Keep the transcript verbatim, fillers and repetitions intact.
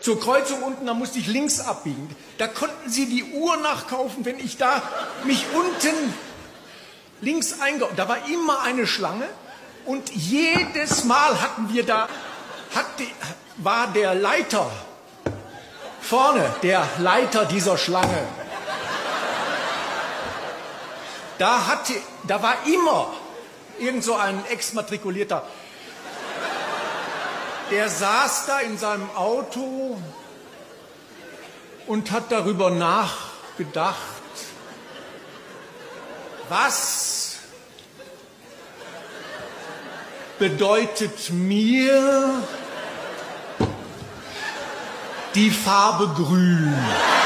zur Kreuzung unten, da musste ich links abbiegen. Da konnten Sie die Uhr nachkaufen, wenn ich da mich unten links einge... Da war immer eine Schlange und jedes Mal hatten wir da, hat die, war der Leiter vorne, der Leiter dieser Schlange. Da, hatte, da war immer irgend so ein Exmatrikulierter. Der saß da in seinem Auto und hat darüber nachgedacht, was bedeutet mir die Farbe grün?